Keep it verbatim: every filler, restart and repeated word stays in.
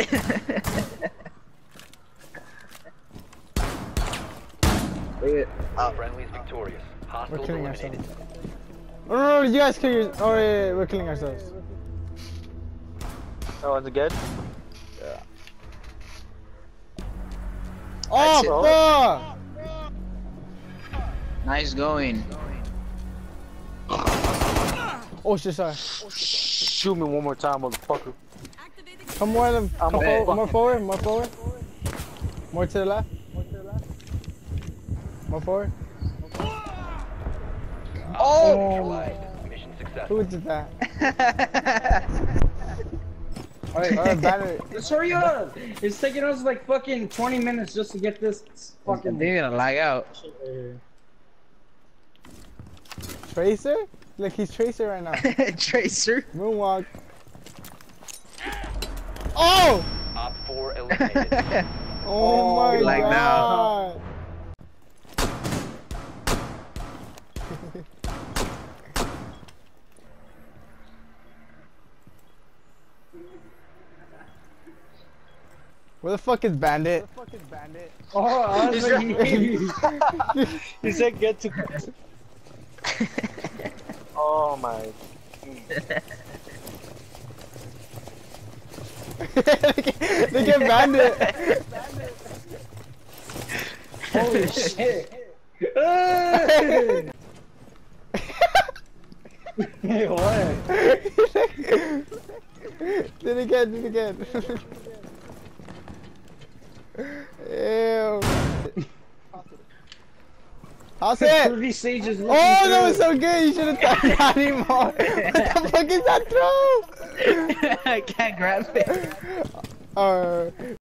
Wait, uh, Friendly is victorious. Hostiles We're killing eliminated. ourselves. No, no, no, you guys kill your. Oh, yeah, yeah, we're killing ourselves. Oh, is it good? Yeah. Oh, fuck! nice going. Oh, shit, sorry. Shoot me one more time, motherfucker. Come more, them. I'm Come a- forward, more forward, more forward. More to the left. More forward. Oh! Neutralized. Mission successful. Who did that? Alright, Oh, banner. let's hurry up! It's taking us like fucking twenty minutes just to get this fucking. They're gonna lag out. Tracer? Look, he's Tracer right now. Tracer. Moonwalk. Oh! Op four eliminated. Oh, Oh, my like god. Where the fuck is Bandit? Where the fuck is Bandit? Oh, I was like, he said get to. Oh my. Look at Bandit. Holy shit! Hey, what? Do it again, do it again. Ew. How's it? thirty stages. Oh, that was so good. You should have done that anymore. What the fuck is that throw? I can't grab it. Uh,